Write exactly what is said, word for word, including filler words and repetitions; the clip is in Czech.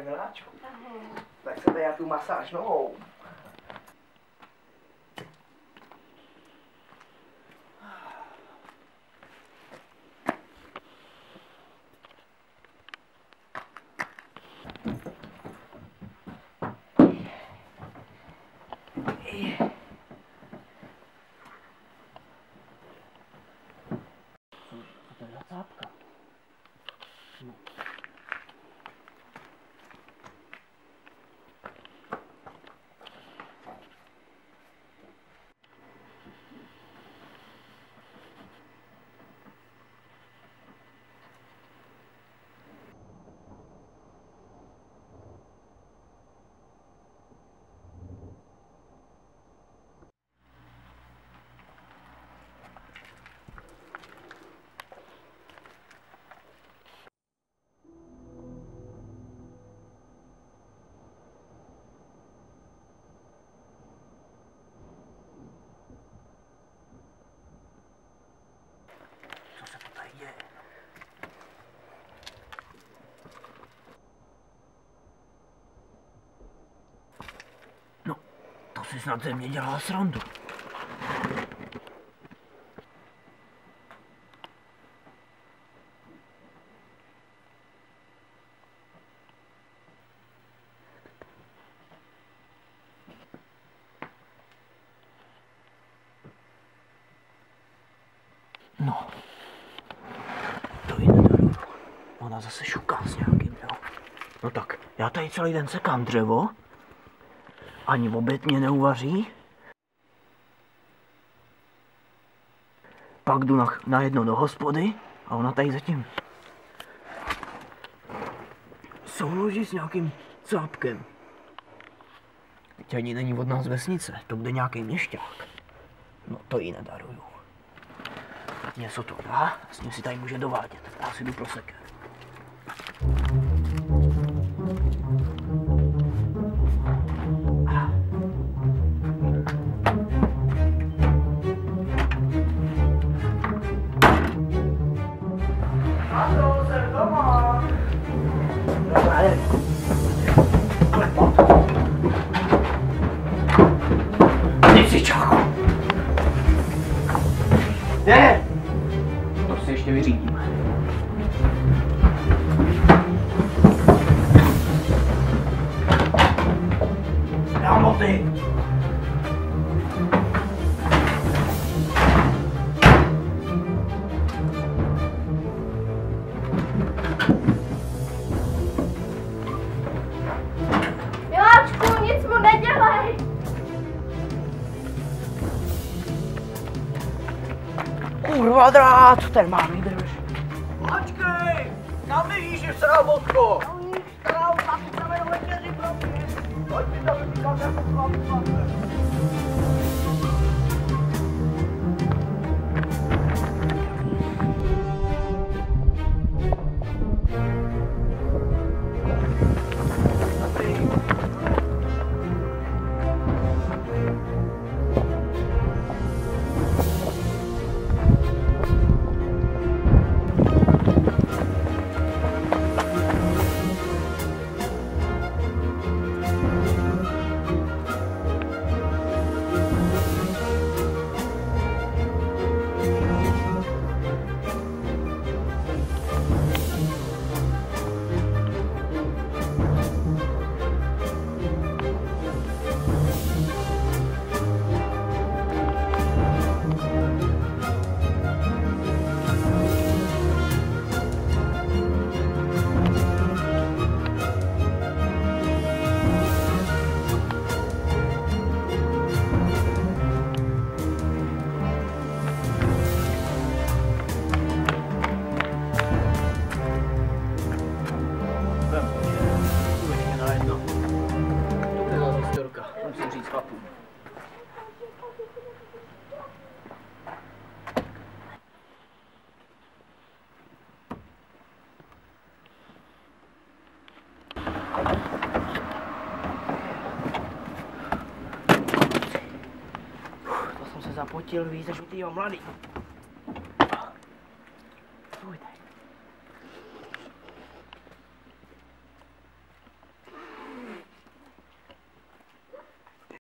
Ahoj, miláčku. Ahoj. Tak se tady já tu masáž nohou. To je zápka. No. Co se to tady děje? No, to si snad ze mě dělá srandu. No, to ji nedaruju. Ona zase šuká s nějakým, jo. No tak, já tady celý den sekám dřevo, ani v oběd mě neuvaří. Pak jdu na, na jedno do hospody a ona tady zatím souloží s nějakým cápkem. Teď ani není od nás vesnice, to bude nějaký měšťák. No to jí nedaruju. Něco to dá, s ním si tady může dovádět. Já si jdu pro seker. Ano, jsem doma. Dobré. Ty si čáku. Ne! To si ještě vyřídíme. Gramoty! Miláčku, nic mu nedělej! Kurva drát, ten má výdrž. Počkej! Kam nejíš, srábotko? Oni štrau, papi, tam je večeři pro mě. Pojď mi tam vypíkat jako chlap, chlape. Musím říct chlapům. To jsem se zapotil víc než u týho mladý.